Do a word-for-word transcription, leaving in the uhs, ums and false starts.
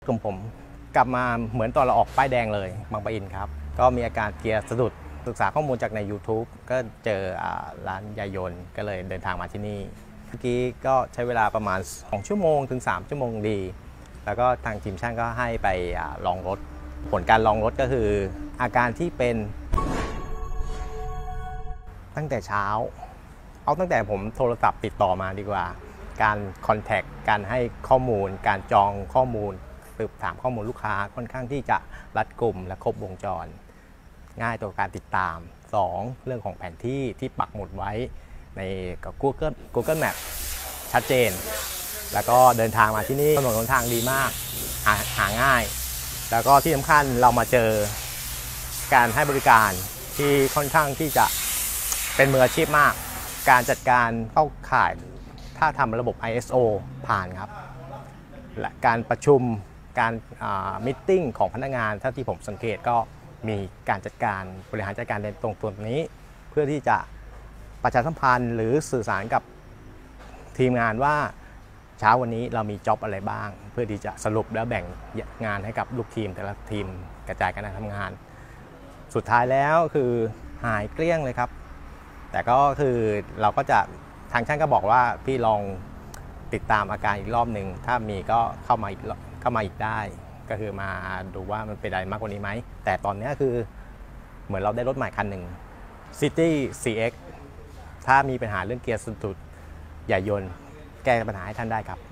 กลุ่มผมกลับมาเหมือนตอนเราออกป้ายแดงเลยบางปะอินครับก็มีอาการเกียร์สะดุดศึกษาข้อมูลจากใน YouTube ก็เจอร้านยายยนต์ก็เลยเดินทางมาที่นี่เมื่อกี้ก็ใช้เวลาประมาณสองชั่วโมงถึงสามชั่วโมงดีแล้วก็ทางทีมช่างก็ให้ไปลองรถผลการลองรถก็คืออาการที่เป็นตั้งแต่เช้าเอาตั้งแต่ผมโทรศัพท์ติดต่อมาดีกว่าการคอนแทคการให้ข้อมูลการจองข้อมูลสืบถามข้อมูลลูกค้าค่อนข้างที่จะรัดกุมและครบวงจรง่ายต่อการติดตามสองเรื่องของแผนที่ที่ปักหมุดไว้ในกับ Google Google Map ชัดเจนแล้วก็เดินทางมาที่นี่ถนนหนทางดีมากหาหาง่ายแล้วก็ที่สำคัญเรามาเจอการให้บริการที่ค่อนข้างที่จะเป็นมืออาชีพมากการจัดการเข้าข่ายถ้าทำระบบ ไอ เอส โอ ผ่านครับและการประชุมการมิทติ้งของพนักงานเท่าที่ผมสังเกตก็มีการจัดการบริหารจัดการในตรงตัวนี้เพื่อที่จะประชาสัมพันธ์หรือสื่อสารกับทีมงานว่าเช้าวันนี้เรามีจ็อบอะไรบ้างเพื่อที่จะสรุปและแบ่งงานให้กับลูกทีมแต่ละทีมกระจายการทำงานสุดท้ายแล้วคือหายเกลี้ยงเลยครับแต่ก็คือเราก็จะทางช่างก็บอกว่าพี่ลองติดตามอาการอีกรอบหนึ่งถ้ามีก็เข้ามาอีกเข้ามาอีกได้ก็คือมาดูว่ามันเป็นอะไรมากกว่านี้ไหมแต่ตอนนี้คือเหมือนเราได้รถใหม่คันหนึ่ง City ซี เอ็กซ์ ถ้ามีปัญหาเรื่องเกียร์สะดุดอย่าโยนแก้ปัญหาให้ท่านได้ครับ